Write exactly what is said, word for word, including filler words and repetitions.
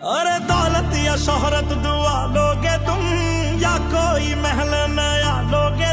अरे दौलत या शोहरत दुआ लोगे तुम, या कोई महल नया लोगे